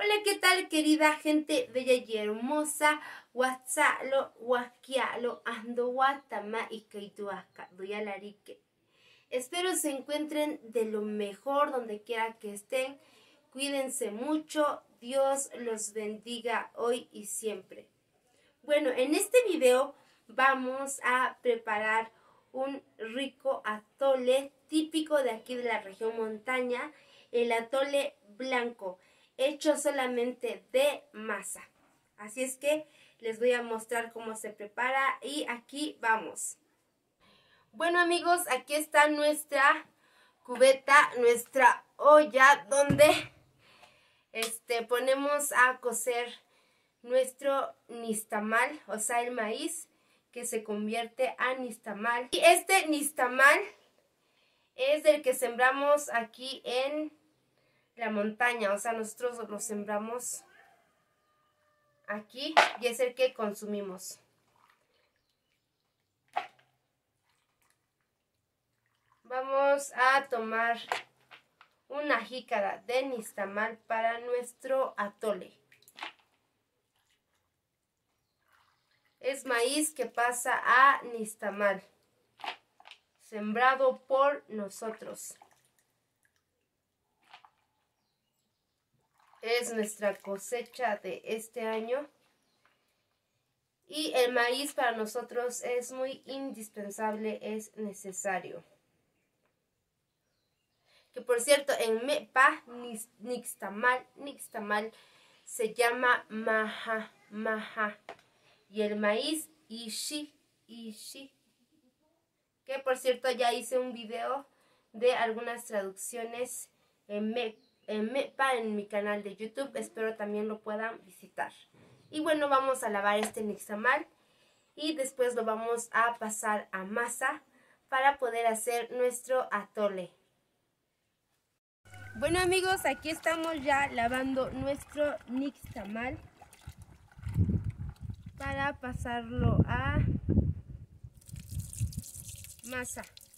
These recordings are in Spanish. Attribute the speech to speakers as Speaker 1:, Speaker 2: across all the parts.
Speaker 1: Hola, ¿qué tal, querida gente bella y hermosa? Guatzalo, guasquialo, ando guatama y keituasca, doyalarike. Espero se encuentren de lo mejor donde quiera que estén. Cuídense mucho. Dios los bendiga hoy y siempre. Bueno, en este video vamos a preparar un rico atole típico de aquí de la región montaña, el atole blanco, hecho solamente de masa. Así es que les voy a mostrar cómo se prepara y aquí vamos. Bueno, amigos, aquí está nuestra cubeta, nuestra olla donde ponemos a cocer nuestro nixtamal, o sea, el maíz que se convierte a nixtamal. Y este nixtamal es el que sembramos aquí en la montaña, o sea, nosotros lo sembramos aquí y es el que consumimos. Vamos a tomar una jícara de nixtamal para nuestro atole. Es maíz que pasa a nixtamal, sembrado por nosotros. Es nuestra cosecha de este año. Y el maíz para nosotros es muy indispensable, es necesario. Que por cierto, en Mepa, nixtamal se llama maja. Y el maíz, ishi. Que por cierto ya hice un video de algunas traducciones en Mepa en mi canal de YouTube. Espero también lo puedan visitar. Y bueno, vamos a lavar este nixtamal y después lo vamos a pasar a masa para poder hacer nuestro atole. Bueno, amigos, aquí estamos ya lavando nuestro nixtamal para pasarlo a masa.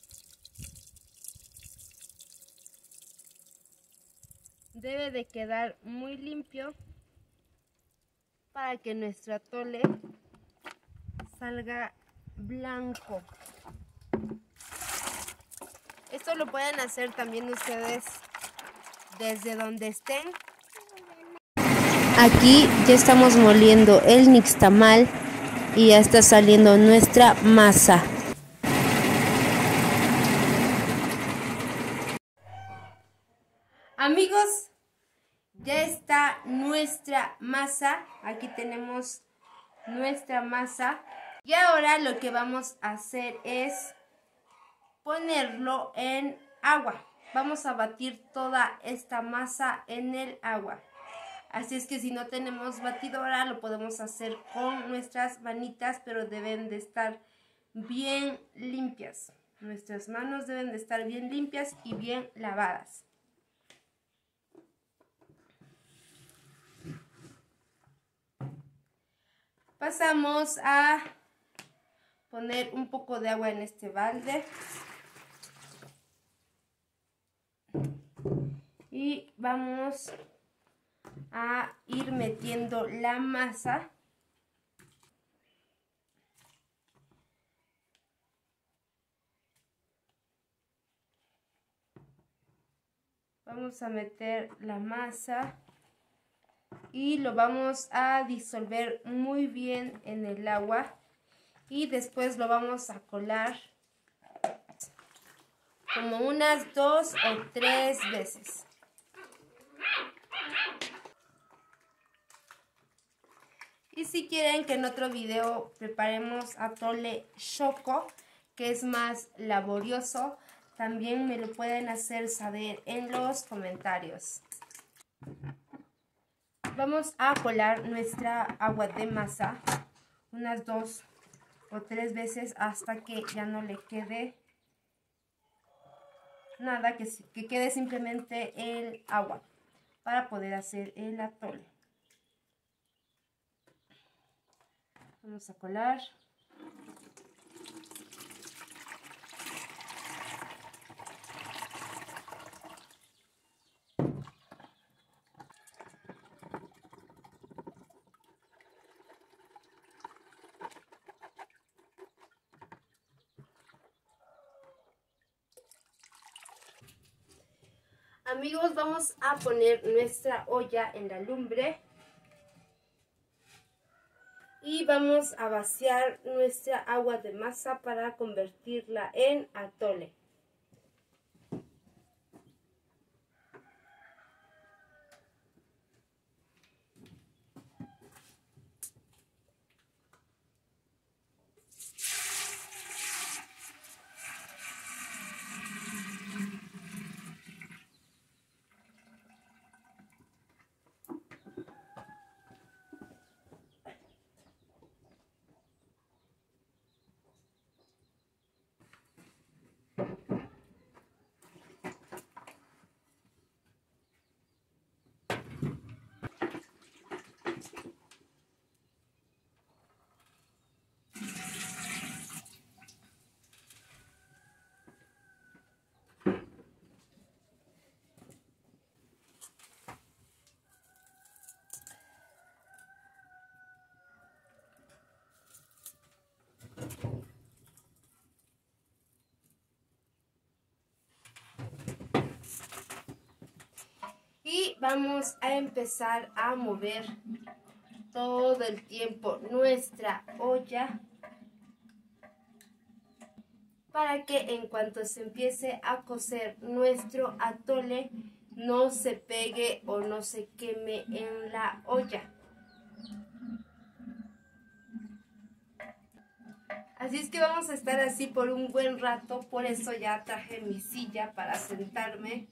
Speaker 1: Debe de quedar muy limpio para que nuestro atole salga blanco. Esto lo pueden hacer también ustedes desde donde estén. Aquí ya estamos moliendo el nixtamal y ya está saliendo nuestra masa. Amigos, ya está nuestra masa. Aquí tenemos nuestra masa. Y ahora lo que vamos a hacer es ponerlo en agua. Vamos a batir toda esta masa en el agua. Así es que si no tenemos batidora, lo podemos hacer con nuestras manitas, pero deben de estar bien limpias. Nuestras manos deben de estar bien limpias y bien lavadas. Pasamos a poner un poco de agua en este balde. Y vamos a ir metiendo la masa. Vamos a meter la masa y lo vamos a disolver muy bien en el agua y después lo vamos a colar como unas 2 o 3 veces. Y si quieren que en otro video preparemos atole choco, que es más laborioso, también me lo pueden hacer saber en los comentarios. Vamos a colar nuestra agua de masa unas 2 o 3 veces hasta que ya no le quede nada, que quede simplemente el agua para poder hacer el atole. Vamos a colar. Amigos, vamos a poner nuestra olla en la lumbre y vamos a vaciar nuestra agua de masa para convertirla en atole. Y vamos a empezar a mover todo el tiempo nuestra olla para que en cuanto se empiece a cocer nuestro atole no se pegue o no se queme en la olla. Así es que vamos a estar así por un buen rato, por eso ya traje mi silla para sentarme,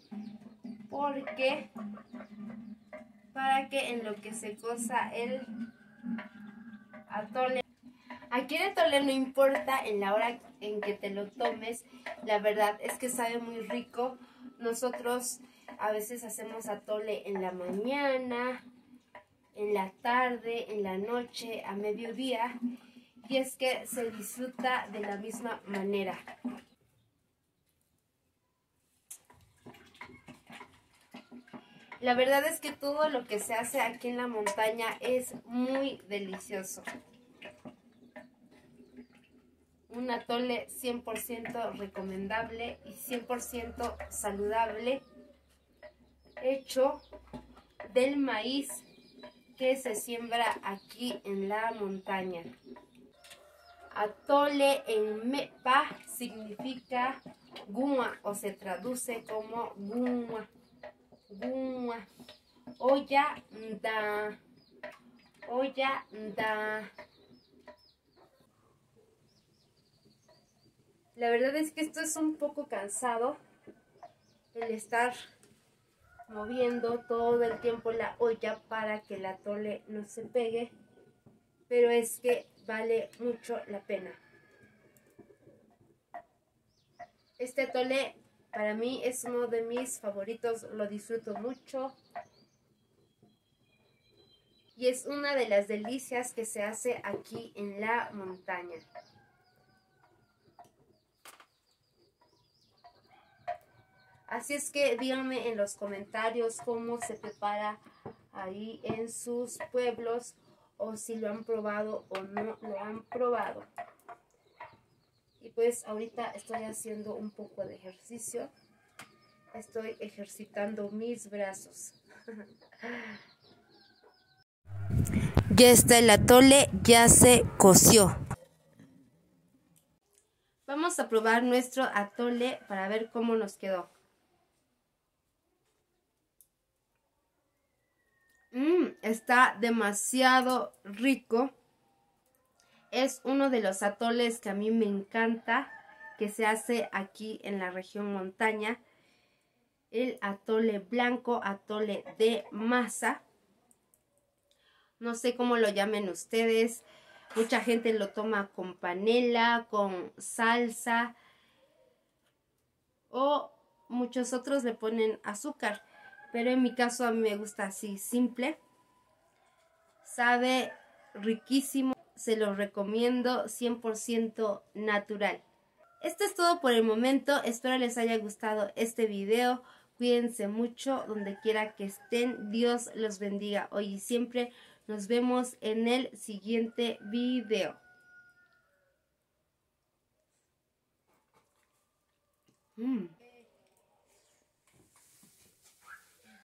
Speaker 1: para que en lo que se cosa el atole. Aquí el atole no importa en la hora en que te lo tomes, la verdad es que sabe muy rico. Nosotros a veces hacemos atole en la mañana, en la tarde, en la noche, a mediodía, y es que se disfruta de la misma manera. La verdad es que todo lo que se hace aquí en la montaña es muy delicioso. Un atole 100% recomendable y 100% saludable, hecho del maíz que se siembra aquí en la montaña. Atole en Mepa significa guma o se traduce como guma. Guma. Olla da. Olla da. La verdad es que esto es un poco cansado, el estar moviendo todo el tiempo la olla para que el atole no se pegue, pero es que vale mucho la pena. Este atole para mí es uno de mis favoritos, lo disfruto mucho y es una de las delicias que se hace aquí en la montaña. Así es que díganme en los comentarios cómo se prepara ahí en sus pueblos o si lo han probado o no lo han probado. Y pues ahorita estoy haciendo un poco de ejercicio. Estoy ejercitando mis brazos. Ya está el atole, ya se coció. Vamos a probar nuestro atole para ver cómo nos quedó. Está demasiado rico. Es uno de los atoles que a mí me encanta, que se hace aquí en la región montaña. El atole blanco, atole de masa. No sé cómo lo llamen ustedes. Mucha gente lo toma con panela, con salsa. O muchos otros le ponen azúcar. Pero en mi caso a mí me gusta así, simple. Sabe riquísimo. Se lo recomiendo, 100% natural. Esto es todo por el momento. Espero les haya gustado este video. Cuídense mucho donde quiera que estén. Dios los bendiga hoy y siempre. Nos vemos en el siguiente video.